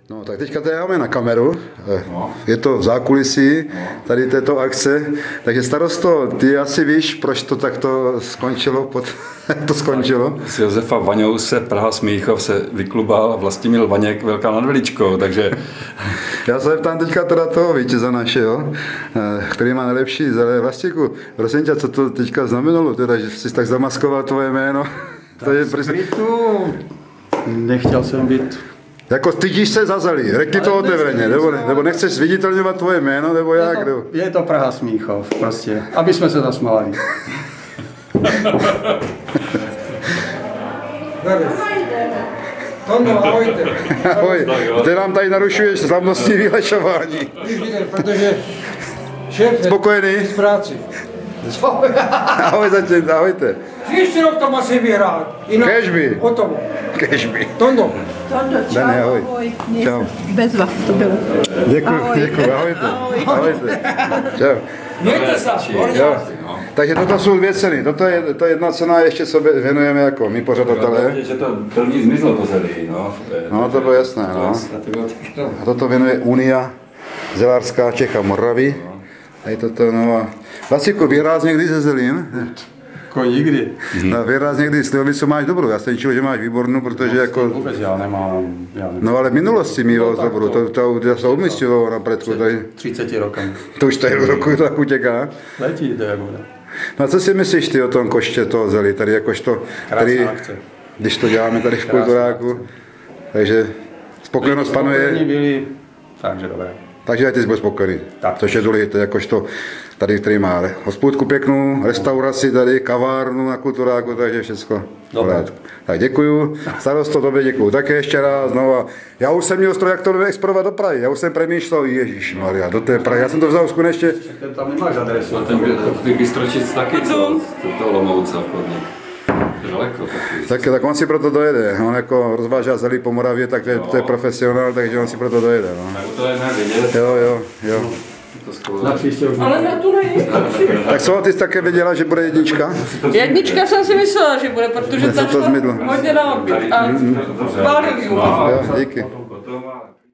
No, tak teďka to dáme na kameru, je to v zákulisí tady této akce, takže starosto, ty asi víš, proč to takto skončilo, to skončilo? Z Josefa Vaňouse Praha Smíchov se vyklubal Vlastimil Vaněk Velká nad Veličkou, takže... Já se ptám teďka teda toho vítěze našeho, který má nejlepší zelené Vlastíku. Prosím tě, co to teďka znamenalo, teda, že jsi tak zamaskoval tvoje jméno? To je Nechtěl jsem být. Jako stydíš se za Zelí, řekni to otevřeně, nebo nechceš zviditelňovat tvoje jméno, nebo jak? Je to Praha Smíchov, prostě, aby jsme se zasmáli. Tondo, ahojte. Ahoj, ty nám tady narušuješ slavnostní vylešování. Protože šéf Spokojený? z práci. Ahoj zatím, ahojte. Příští rok to musí vyhrát. Kežby. Hotovo. Kežby. Tondo. Tondo, čau, Dane, ahoj. ahoj. Čau. Bezva to bylo. Děkuji, ahojte. Ahojte. Čau. Mějte se. Jo. Takže toto jsou 2 ceny. Toto je to 1 cena, ještě sobě věnujeme jako my pořadatelé. Že to první zmizlo to Zelí, no. No, to bylo jasné, no. A toto věnuje Unia Zelářská Čech a Moravy. Tady toto, no a... Vlastíku, vyhrál jsi někdy ze Zelím? Jako nikdy. No, vyhrál jsi někdy, Slivovicu máš dobrou, já jsem čil, že máš výbornou, protože jako... Vůbec já nemám. No ale v minulosti mýval dobrou, to se umístilo na predku tady. 30 rokem. To už tady roku tak utěká. Letí to jako. No a co si myslíš ty o tom koště toho Zelí, tady jakožto, tady, když to děláme tady v Kulturáku, takže spokojenost panuje. Byli, takže dobré. Takže ty jsi byl spokojený, což je důležité, jakožto tady, který má hospodku pěknou, restauraci tady, kavárnu na Kulturáku, takže všechno v pořádku. Tak děkuju, starosto, tobě děkuju také ještě raz, no a já už jsem měl stroj, jak to exportovat do Prahy, já už jsem přemýšlel, ježišmarja, do té Prahy, já jsem to vzal skutečně. Tam nemáš adresu. A ten Bystročic taky, co? To Olomouce podnik. Daleko taky. Tak on si proto dojede, on jako rozvážá Zelí po Moravě, tak to je profesionál, takže on si proto dojede. No. Tak to je nevidět. Jo. Na příště už Ale na tu nejde. Tak co, ty jsi také věděla, že bude 1? Jednička jsem si myslela, že bude, protože to tam zmidlo. hodně na odbyt a pálil. Jo, díky. Potom